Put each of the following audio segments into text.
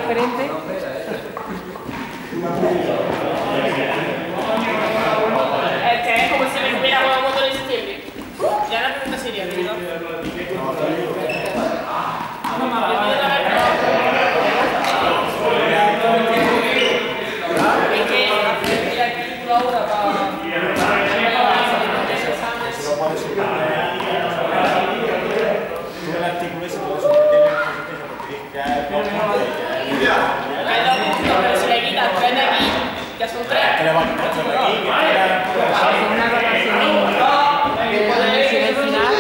diferente. Es como si me hubiera jugado motor en septiembre. Ya la pregunta sería, ¿no? Pero si le quitas 3 de aquí, ya son 3. Una rotación en el final.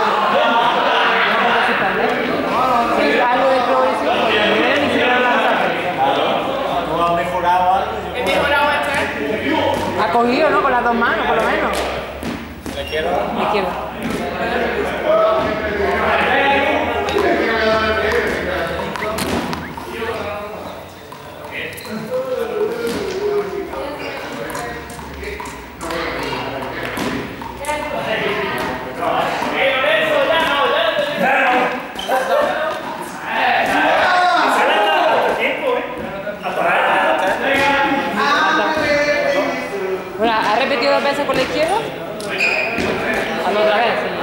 Si es algo de progresión, pues ni siquiera lanzar. ¿Tú has mejorado algo? He mejorado este. Ha cogido, ¿no? Con las dos manos, por lo menos. ¿La izquierda? La izquierda. Bueno, ¿ha repetido 2 veces con la izquierda? Hazlo otra vez, sí.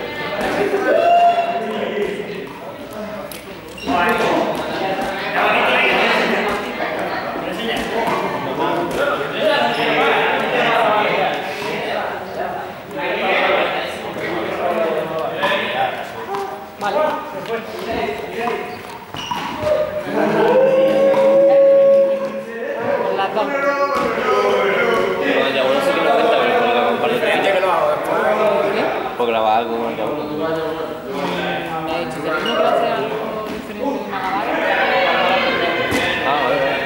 Vale. Con las dos. ¿Puedo grabar algo con el cabrón? Me ha dicho, ¿tienes una clase algo diferente de una gabara? Ah, vale.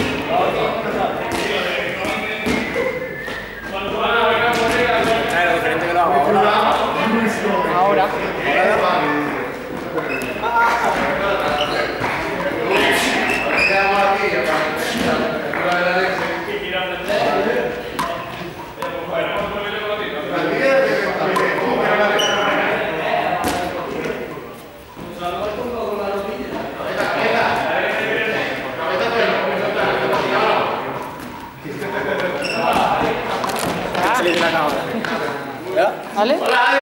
Claro, diferente que lo hago ahora. Ahora.